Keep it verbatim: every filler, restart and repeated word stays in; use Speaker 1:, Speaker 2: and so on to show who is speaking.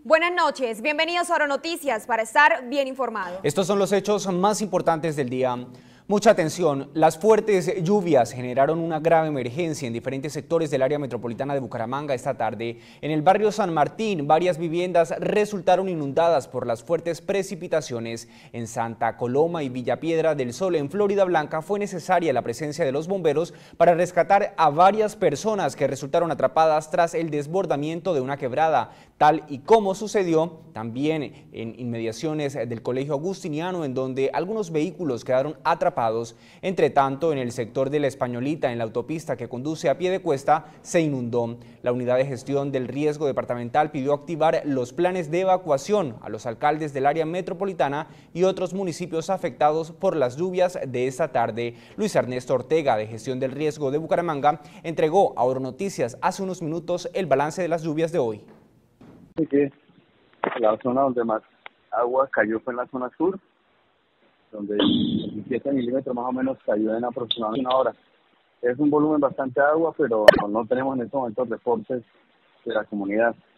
Speaker 1: Buenas noches, bienvenidos a Oro Noticias para estar bien informados.
Speaker 2: Estos son los hechos más importantes del día. Mucha atención, las fuertes lluvias generaron una grave emergencia en diferentes sectores del área metropolitana de Bucaramanga esta tarde. En el barrio San Martín, varias viviendas resultaron inundadas por las fuertes precipitaciones. En Santa Coloma y Villapiedra del Sol, en Florida Blanca, fue necesaria la presencia de los bomberos para rescatar a varias personas que resultaron atrapadas tras el desbordamiento de una quebrada, tal y como sucedió también en inmediaciones del Colegio Agustiniano, en donde algunos vehículos quedaron atrapados. Entre tanto, en el sector de La Españolita, en la autopista que conduce a Piedecuesta, se inundó. La Unidad de Gestión del Riesgo Departamental pidió activar los planes de evacuación a los alcaldes del área metropolitana y otros municipios afectados por las lluvias de esta tarde. Luis Ernesto Ortega, de Gestión del Riesgo de Bucaramanga, entregó a Oro Noticias hace unos minutos el balance de las lluvias de hoy.
Speaker 3: Que la zona donde más agua cayó fue en la zona sur, donde diecisiete milímetros más o menos cayó en aproximadamente una hora. Es un volumen bastante de agua, pero no tenemos en estos momentos reportes de la comunidad.